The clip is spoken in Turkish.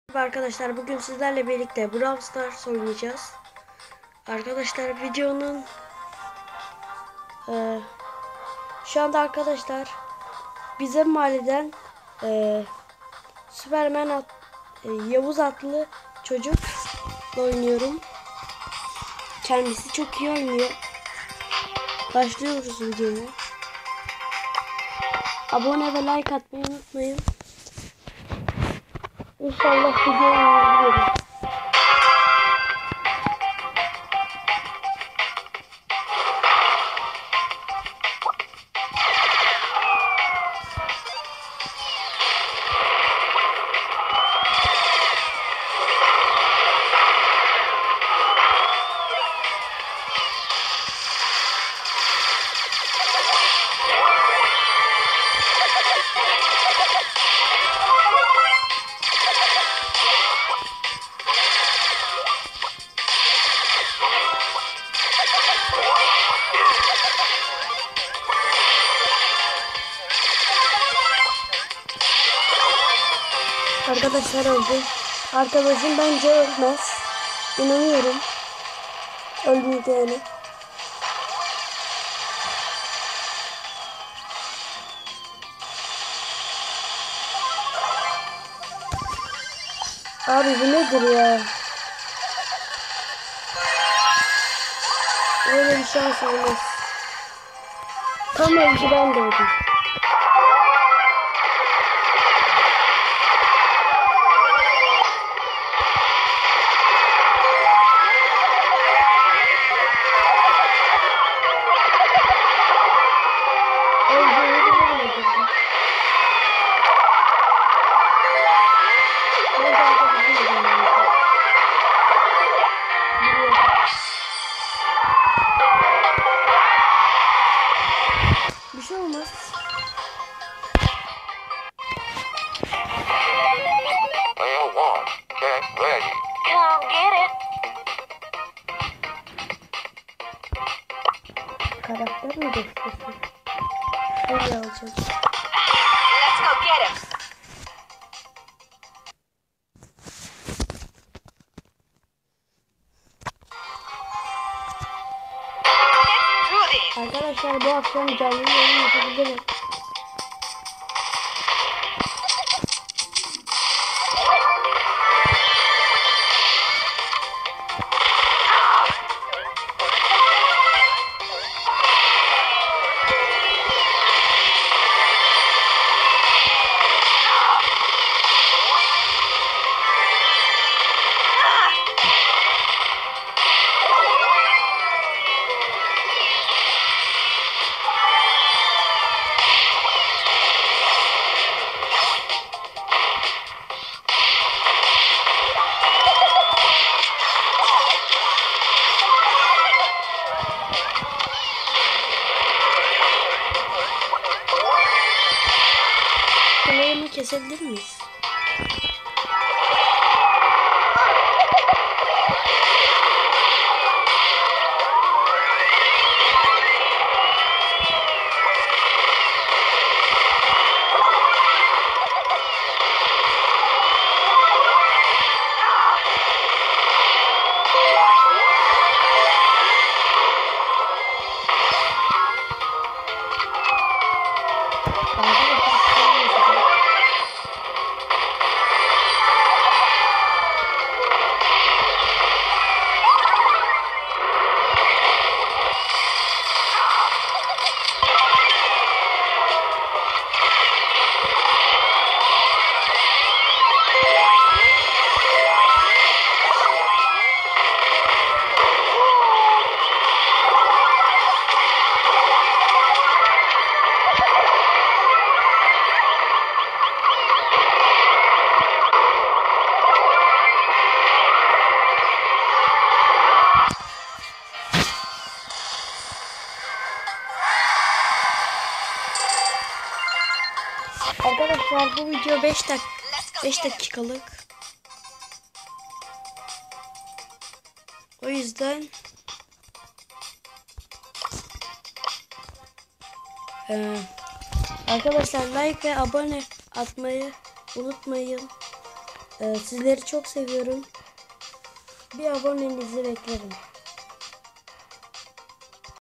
Arkadaşlar bugün sizlerle birlikte Brawl Stars oynayacağız. Arkadaşlar videonun şu anda arkadaşlar bizim mahalleden Süpermen Yavuz adlı çocukla oynuyorum. Kendisi çok iyi oynuyor. Başlıyoruz videoya. Abone ve like atmayı unutmayın. İnşallah videoyu izlerim. Arkadaşlar öldü. Arkadaşım bence ölmez. İnanıyorum. Ölmeyeceğine. Abi bu nedir ya? Öyle bir şans olmaz. Tam öldü, ben de öldüm. Bir şey olmaz. Karakter mi göstersin? Şöyle alacağız. Let's go get him. Arkadaşlar bu akşam canlı yayın yapabilirim. Kulağımı kesebilir miyiz? Arkadaşlar bu video 5 dakikalık. O yüzden arkadaşlar like ve abone atmayı unutmayın. Sizleri çok seviyorum. Bir abonenizi beklerim.